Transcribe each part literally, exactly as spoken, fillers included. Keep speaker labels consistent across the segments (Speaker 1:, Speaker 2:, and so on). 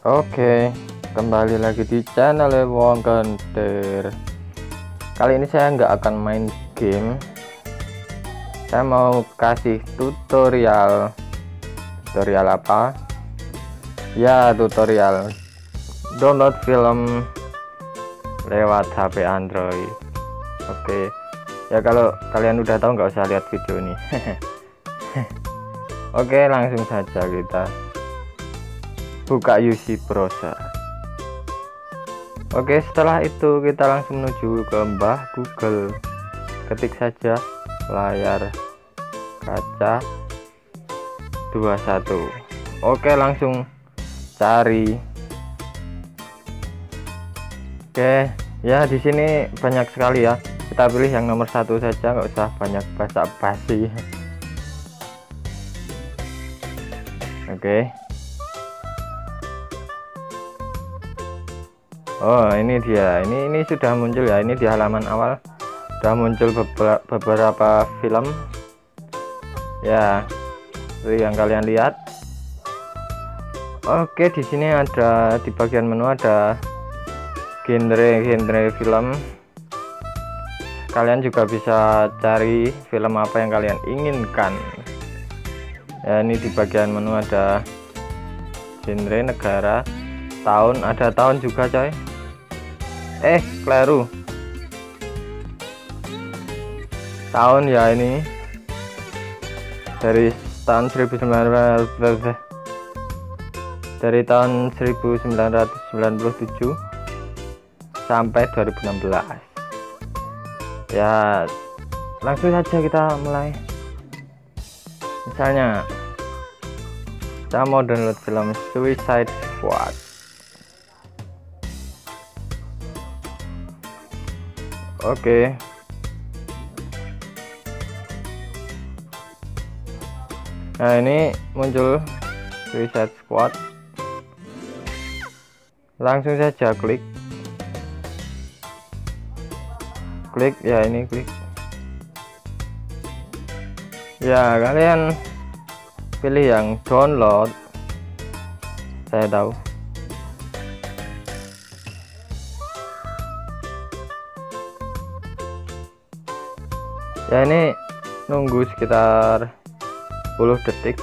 Speaker 1: Oke, kembali lagi di channel Wong Kentir. Kali ini saya nggak akan main game. Saya mau kasih tutorial. Tutorial apa? Ya, tutorial download film lewat H P Android. Oke, ya kalau kalian udah tahu nggak usah lihat video ini. Oke, langsung saja kita buka U C browser. Oke, setelah itu kita langsung menuju ke Mbah Google. Ketik saja layar kaca dua puluh satu. Oke, langsung cari. Oke, ya di sini banyak sekali ya. Kita pilih yang nomor satu saja, nggak usah banyak basa-basi. Oke. Oh, ini dia. Ini ini sudah muncul ya. Ini di halaman awal sudah muncul beberapa, beberapa film. Ya, seperti yang kalian lihat. Oke, di sini ada di bagian menu ada genre-genre film. Kalian juga bisa cari film apa yang kalian inginkan. Ya, ini di bagian menu ada genre, negara, tahun, ada tahun juga coy. Eh, keliru. Tahun ya, ini dari tahun seribu sembilan ratus dari tahun seribu sembilan ratus sembilan puluh tujuh sampai dua ribu enam belas. Ya, langsung saja kita mulai. Misalnya saya mau download film Suicide Squad. Oke. Nah, ini muncul Suicide Squad. Langsung saja klik. Klik ya, ini klik. Ya, kalian pilih yang download. Saya tahu. Ya, ini nunggu sekitar sepuluh detik.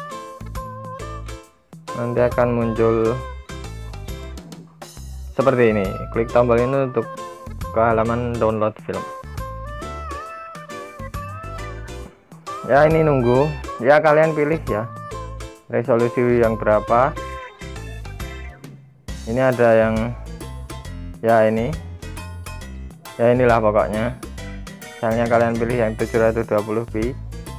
Speaker 1: Nanti akan muncul seperti ini. Klik tombol ini untuk ke halaman download film. Ya, ini nunggu. Ya, kalian pilih ya resolusi yang berapa. Ini ada yang ya ini. Ya, inilah pokoknya. Misalnya kalian pilih yang tujuh ratus dua puluh p.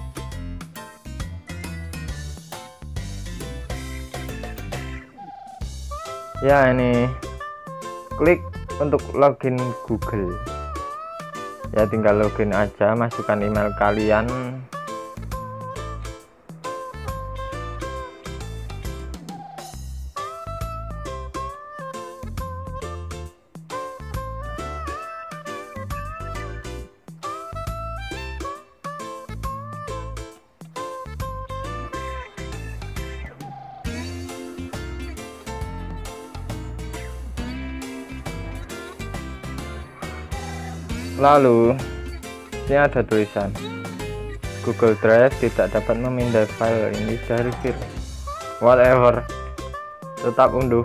Speaker 1: Ya, ini klik untuk login Google. Ya, tinggal login aja, masukkan email kalian. Lalu ini ada tulisan Google Drive tidak dapat memindai file ini dari virus. Whatever, tetap unduh.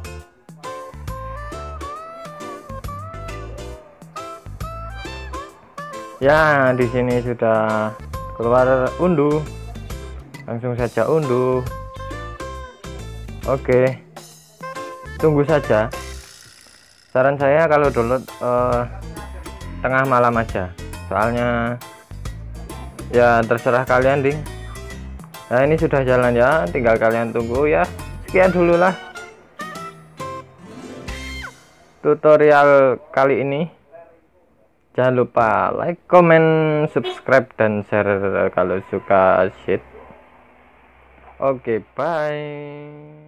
Speaker 1: Ya, di sini sudah keluar unduh. Langsung saja unduh. Oke, tunggu saja. Saran saya kalau download uh, tengah malam aja, soalnya ya terserah kalian ding. Nah, ini sudah jalan ya, tinggal kalian tunggu ya. Sekian dulu lah tutorial kali ini. Jangan lupa like, comment, subscribe, dan share kalau suka shit. Oke, bye.